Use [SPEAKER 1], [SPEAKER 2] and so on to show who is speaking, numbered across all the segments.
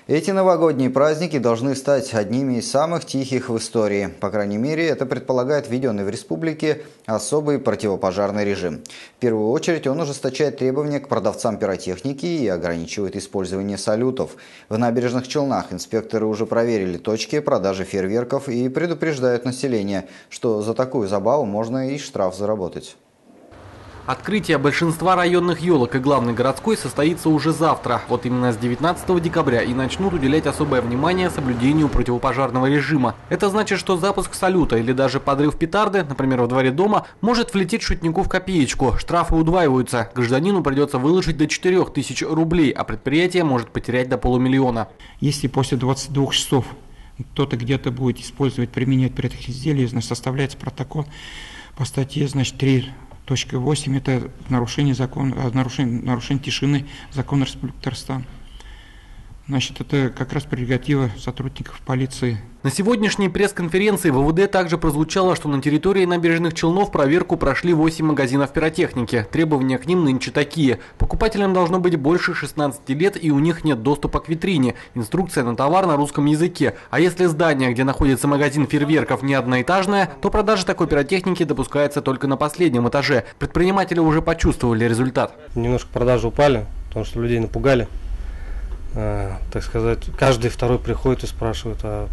[SPEAKER 1] Эти новогодние праздники должны стать одними из самых тихих в истории. По крайней мере, это предполагает введенный в республике особый противопожарный режим. В первую очередь он ужесточает требования к продавцам пиротехники и ограничивает использование салютов. В Набережных Челнах инспекторы уже проверили точки продажи фейерверков и предупреждают население, что за такую забаву можно и штраф заработать.
[SPEAKER 2] Открытие большинства районных елок и главной городской состоится уже завтра. Вот именно с 19 декабря и начнут уделять особое внимание соблюдению противопожарного режима. Это значит, что запуск салюта или даже подрыв петарды, например, во дворе дома, может влететь шутнику в копеечку. Штрафы удваиваются. Гражданину придется выложить до 4000 рублей, а предприятие может потерять до полумиллиона.
[SPEAKER 3] Если после 22 часов кто-то где-то будет использовать, применять пиротехнические изделия, значит, составляется протокол по статье, значит, 3.8 это нарушение закона, нарушение тишины закона Республики Татарстан. Значит, это как раз прерогатива сотрудников полиции.
[SPEAKER 2] На сегодняшней пресс-конференции в ВВД также прозвучало, что на территории Набережных Челнов проверку прошли 8 магазинов пиротехники. Требования к ним нынче такие. Покупателям должно быть больше 16 лет и у них нет доступа к витрине. Инструкция на товар на русском языке. А если здание, где находится магазин фейерверков, не одноэтажное, то продажа такой пиротехники допускается только на последнем этаже. Предприниматели уже почувствовали результат.
[SPEAKER 4] Немножко продажи упали, потому что людей напугали. Так сказать, каждый второй приходит и спрашивает, а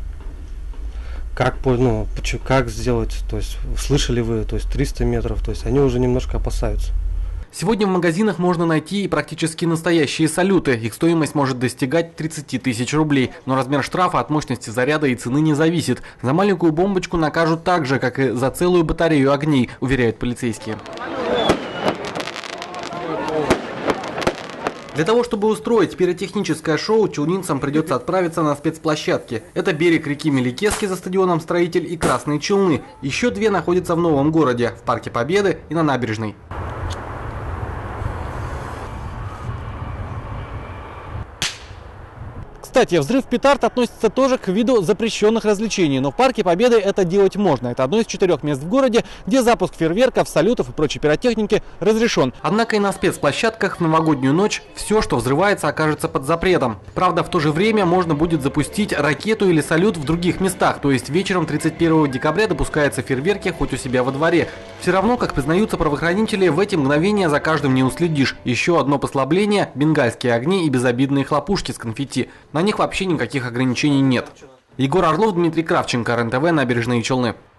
[SPEAKER 4] как сделать, то есть слышали вы, то есть 300 метров, то есть они уже немножко опасаются.
[SPEAKER 2] Сегодня в магазинах можно найти и практически настоящие салюты. Их стоимость может достигать 30 тысяч рублей. Но размер штрафа от мощности заряда и цены не зависит. За маленькую бомбочку накажут так же, как и за целую батарею огней, уверяют полицейские. Для того, чтобы устроить пиротехническое шоу, челнинцам придется отправиться на спецплощадки. Это берег реки Меликески за стадионом «Строитель» и Красные Челны. Еще две находятся в Новом городе, в Парке Победы и на Набережной. Кстати, взрыв петард относится тоже к виду запрещенных развлечений, но в Парке Победы это делать можно. Это одно из 4 мест в городе, где запуск фейерверков, салютов и прочей пиротехники разрешен. Однако и на спецплощадках в новогоднюю ночь все, что взрывается, окажется под запретом. Правда, в то же время можно будет запустить ракету или салют в других местах, то есть вечером 31 декабря допускаются фейерверки хоть у себя во дворе. Все равно, как признаются правоохранители, в эти мгновения за каждым не уследишь. Еще одно послабление – бенгальские огни и безобидные хлопушки с конфетти. На них вообще никаких ограничений нет. Егор Орлов, Дмитрий Кравченко, РЕН-ТВ, Набережные Челны.